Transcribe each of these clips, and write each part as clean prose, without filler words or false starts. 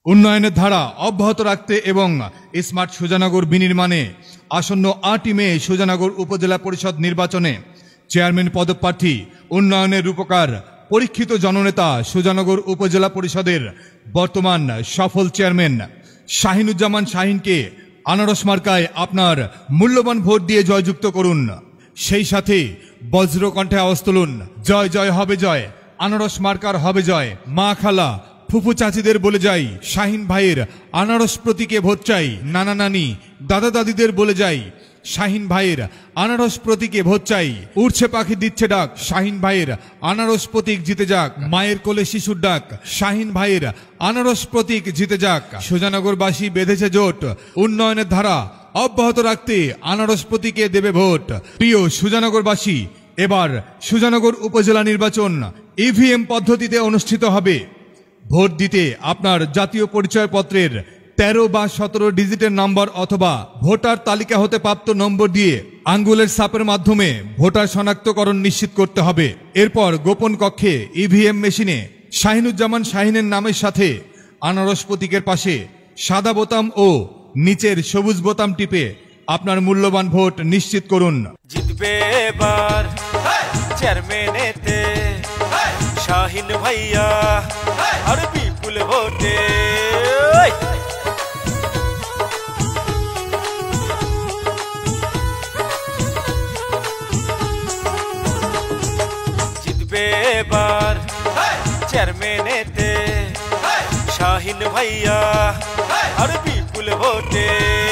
উন্নয়নের ধারা অব্যাহত রাখতে এবং স্মার্ট সুজানগর বিনির্মাণে আসন্ন 8ই মে সুজানগর উপজেলা পরিষদ নির্বাচনে চেয়ারম্যান পদপ্রার্থী উন্নয়নের রূপকার পরীক্ষিত জননেতা সুজানগর উপজেলা পরিষদের বর্তমান সফল চেয়ারম্যান শাহিনুজ্জামান শাহিনকে আনারস মার্কায় আপনার মূল্যবান ভোট দিয়ে জয়যুক্ত করুন। সেই সাথে বজ্রকণ্ঠে আওয়াজ তুলুন, জয় জয় হবে জয়, আনারস মার্কার হবে জয়। মা খালা ফুফু চাচিদের বলে যাই, শাহিন ভাইয়ের আনারস প্রতীকে ভোট চাই। নানা নানি দাদা দাদিদের বলে যাই, শাহিন ভাইয়ের আনারস প্রতীকে ভোট চাই। উড়ছে পাখি দিচ্ছে ডাক, শাহিন ভাইয়ের আনারস প্রতীক জিতে যাক। মায়ের কোলে শিশুর ডাক, শাহিন ভাইয়ের আনারস প্রতীক জিতে যাক। সুজানগরবাসী বেঁধেছে জোট, উন্নয়নের ধারা অব্যাহত রাখতে আনারস প্রতীকে দেবে ভোট। প্রিয় সুজানগরবাসী, এবার সুজানগর উপজেলা নির্বাচন ইভিএম পদ্ধতিতে অনুষ্ঠিত হবে। ভোট দিতে আপনার জাতীয় পরিচয়পত্রের 13 বা 17 ডিজিটের নাম্বার অথবা ভোটার তালিকা হতে প্রাপ্ত নম্বর দিয়ে আঙ্গুলের ছাপের মাধ্যমে ভোটার শনাক্তকরণ নিশ্চিত করতে হবে। এরপর গোপন কক্ষে ইভিএম মেশিনে শাহিনুজ্জামান শাহিনের নামের সাথে আনারস প্রতীকের পাশে সাদা বোতাম ও নিচের সবুজ বোতাম টিপে আপনার মূল্যবান ভোট নিশ্চিত করুন। জিতবে এবার চেয়ারম্যানেতে শাহিন ভাইয়া আর বিপুল ভোটে। জিতবে এবার চেয়ারম্যানেতে শাহিন ভাইয়া আর বিপুল ভোটে।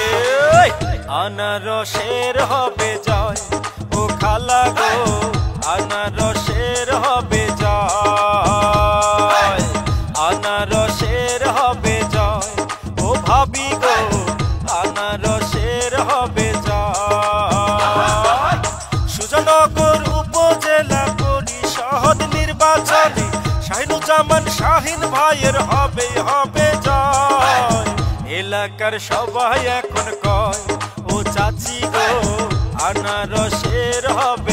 আনারসের হবে জয় ও খালা গো, আনারসের হবে জয়, আনারসের হবে জয় ও ভাবি গো, আনারসের হবে জয়। সুজানগর উপজেলা পরিষদ নির্বাচনে শাহিনুজ্জামান শাহিন ভাইয়ের হবে হবে জয়। এলাকার সবাই এখন কয় ও চাচি গো, আনারসের হবে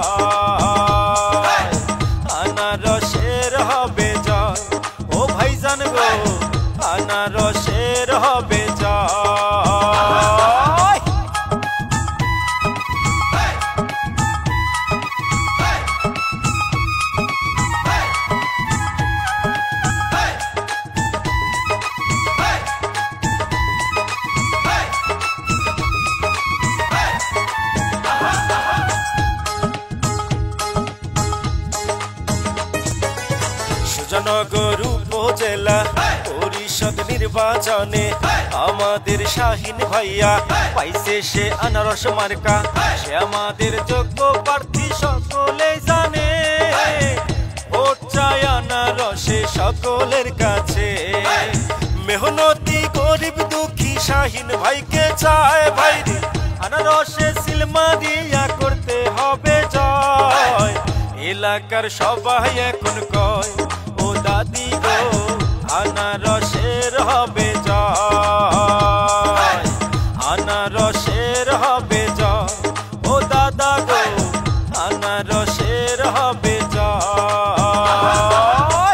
জয়, আনারসের হবে জয় ও ভাইজান গো, আনারসের হবে জয়। সুজানগর উপজেলা পরিষদ নির্বাচনে আমাদের শাহিন ভাইয়া পাইছে সে আনারস মার্কা, সে আমাদের যোগ্য প্রার্থী সকলে জানে। ভোট চাই আনারসে সকলের কাছে, মেহনতি গরিব দুঃখী শাহিন ভাইকে চায় ভাইরে, আনারসে সিলমা দিয়া করতে হবে জয়। এলাকার সবাই এখন কয় ও দাদি গো, আনারসের হবে জয়, আনারসের হবে জয় ও দাদা গো, আনারসের হবে জয়।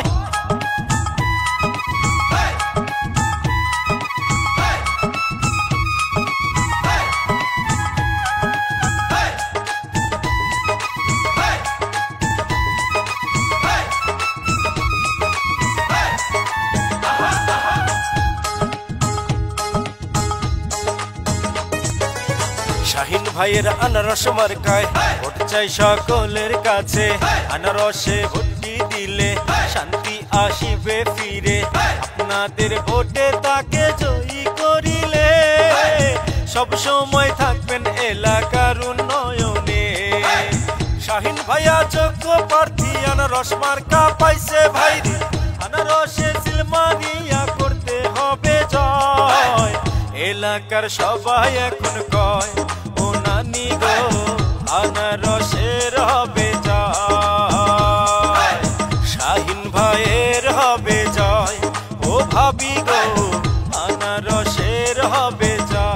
শাহিন ভাইয়ের আনারস মার্কায় ভোট চাই সকলের কাছে, আনারসে ভোটটি দিলে শান্তি আসিবে ফিরে, আপনাদের ভোটে তাকে জয়ী করিলে সব সময় থাকবেন এলাকার উন্নয়নে। শাহিন ভাইয়া যোগ্য প্রার্থী আনারস মার্কা পাইছে ভাইরে, আনারসে সিলমা দিয়া করতে হবে জয়। এলাকার সবাই এখন কয় ও নানি গো, আনারসের হবে জয়, শাহিন ভাইয়ের হবে জয় ও ভাবি গো, আনারসের হবে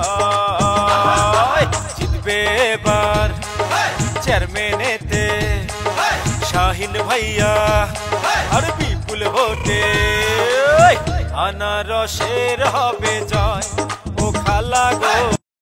জয়। জিতবে এবার চেয়ারম্যানেতে শাহিন ভাইয়া আর বিপুল ভোটে। আনারসের হবে জয়।